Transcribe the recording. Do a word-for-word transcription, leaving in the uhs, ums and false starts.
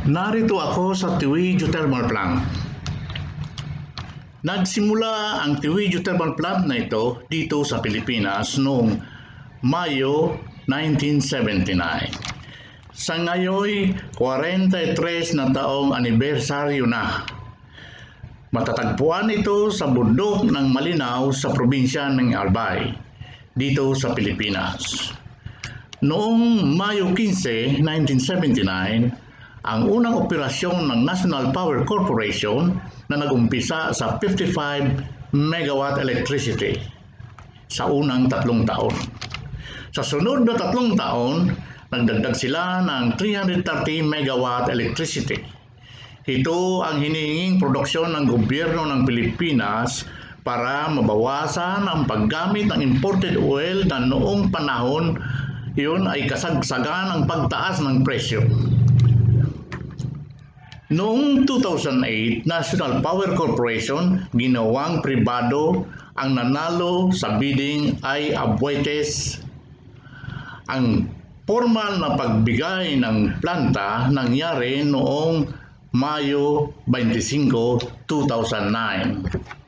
Narito ako sa Tiwi Geothermal plant. Nagsimula ang Tiwi Geothermal plant na ito dito sa Pilipinas noong Mayo nineteen seventy-nine. Sa ngayon, forty-three na taong anibersaryo na. Matatagpuan ito sa bundok ng Malinaw sa probinsya ng Albay, dito sa Pilipinas. Noong Mayo fifteen, nineteen seventy-nine, ang unang operasyon ng National Power Corporation na nag-umpisa sa fifty-five megawatt electricity sa unang tatlong taon. Sa sunod na tatlong taon, nagdagdag sila ng three hundred thirty megawatt electricity. Ito ang hinihinging produksyon ng gobyerno ng Pilipinas para mabawasan ang paggamit ng imported oil na noong panahon iyon ay kasagsagan ng pagtaas ng presyo. Noong two thousand eight, National Power Corporation ginawang pribado, ang nanalo sa bidding ay Abuetes. Ang formal na pagbigay ng planta nangyari noong Mayo twenty-five, two thousand nine.